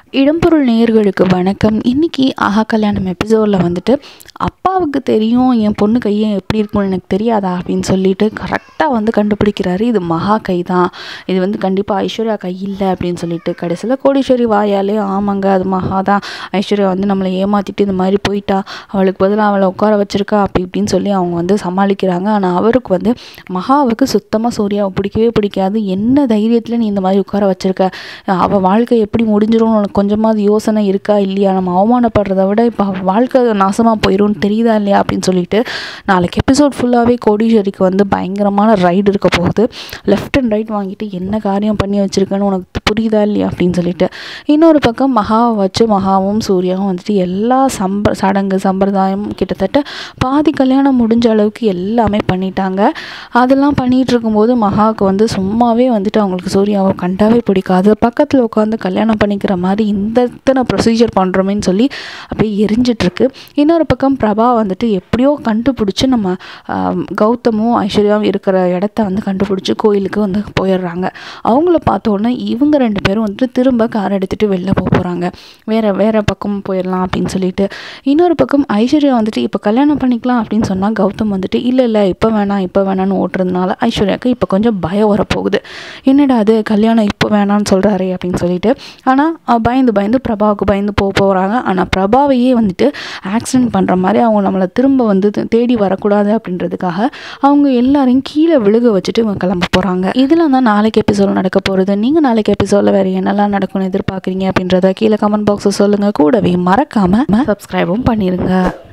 இடம்பொருள் நேயர்களுக்கு வணக்கம். இன்றைக்கி ஆஹா கல்யாணம் எபிசோடில் வந்துட்டு அப்பாவுக்கு தெரியும் என் பொண்ணு கையை எப்படி இருக்கும்னு எனக்கு தெரியாதா அப்படின்னு சொல்லிட்டு கரெக்டாக வந்து கண்டுபிடிக்கிறாரு. இது மகா கை தான், இது வந்து கண்டிப்பாக ஐஸ்வர்யா கை இல்லை அப்படின்னு சொல்லிட்டு கடைசியில் கோடீஸ்வரி வாயாலே ஆமாங்க அது மகா தான், ஐஸ்வர்யா வந்து நம்மளை ஏமாற்றிட்டு இந்த மாதிரி போயிட்டா, அவளுக்கு பதிலாக அவளை உட்கார வச்சிருக்கா அப்படி இப்படின்னு சொல்லி அவங்க வந்து சமாளிக்கிறாங்க. ஆனால் அவருக்கு வந்து மகாவுக்கு சுத்தமாக சூர்யாவை பிடிக்கவே பிடிக்காது. என்ன தைரியத்தில் நீ இந்த மாதிரி உட்கார வச்சிருக்க, அவள் வாழ்க்கை எப்படி முடிஞ்சிடும் உனக்கு கொஞ்சமாவது யோசனை இருக்கா இல்லையா, நம்ம அவமானப்படுறத விட இப்போ வாழ்க்கை நாசமாக போயிடும்னு தெரியுதா இல்லையா அப்படின்னு சொல்லிட்டு நாளைக்கு எபிசோட் ஃபுல்லாகவே கோடீஸ்வரிக்கு வந்து பயங்கரமான ரைடு இருக்க போகுது. லெஃப்ட் அண்ட் ரைட் வாங்கிட்டு என்ன காரியம் பண்ணி வச்சுருக்கேன்னு உனக்கு புரியுதா இல்லையா அப்படின்னு சொல்லிட்டு இன்னொரு பக்கம் மகாவை வச்சு மகாவும் சூர்யாவும் வந்துட்டு எல்லா சடங்கு சம்பிரதாயம் கிட்டத்தட்ட பாதி கல்யாணம் முடிஞ்ச அளவுக்கு எல்லாமே பண்ணிட்டாங்க. அதெல்லாம் பண்ணிகிட்டு இருக்கும்போது மகாவுக்கு வந்து சும்மாவே வந்துட்டு அவங்களுக்கு சூர்யாவை கண்டாவே பிடிக்காது. பக்கத்தில் உட்காந்து கல்யாணம் பண்ணிக்கிற மாதிரி இத்தனை ப்ரொசீஜர் பண்ணுறோமேன்னு சொல்லி அப்படியே எரிஞ்சிட்ருக்கு. இன்னொரு பக்கம் பிரபா வந்துட்டு எப்படியோ கண்டுபிடிச்சி நம்ம கௌதமும் ஐஸ்வர்யாவும் இருக்கிற இடத்த வந்து கண்டுபிடிச்சி கோயிலுக்கு வந்து போயிடுறாங்க. அவங்கள பார்த்தோன்னே இவங்க ரெண்டு பேரும் வந்துட்டு திரும்ப கார் எடுத்துகிட்டு வெளில போகிறாங்க, வேறு பக்கம் போயிடலாம் அப்படின்னு சொல்லிட்டு. இன்னொரு பக்கம் ஐஸ்வர்யா வந்துட்டு இப்போ கல்யாணம் பண்ணிக்கலாம் அப்படின்னு சொன்னால் கௌதம் வந்துட்டு இல்லை இப்போ வேணான்னு ஓட்டுறதுனால ஐஸ்வர்யாவுக்கு இப்போ கொஞ்சம் பயம் வரப்போகுது. என்னடா அது கல்யாணம் இப்போ வேணான்னு சொல்கிறாரே அப்படின்னு சொல்லிட்டு. ஆனால் பயந்து பிரபாவுக்கு பயந்து போகிறாங்க. ஆனால் பிரபாவையே வந்துட்டு ஆக்சிடென்ட் பண்ணுற மாதிரி அவங்க நம்மளை திரும்ப வந்து தேடி வரக்கூடாது அப்படின்றதுக்காக அவங்க எல்லாரையும் கீழே விழுக வச்சுட்டு இவங்க கிளம்ப போகிறாங்க. இதெல்லாம் தான் நாளைக்கு எபிசோட் நடக்க போகிறது. நீங்கள் நாளைக்கு எபிசோடில் வேறு என்னெல்லாம் நடக்கும்னு எதிர்பார்க்குறீங்க அப்படின்றத கீழே கமெண்ட் பாக்ஸில் சொல்லுங்கள். கூடவே மறக்காமல் சப்ஸ்கிரைபும் பண்ணிடுங்க.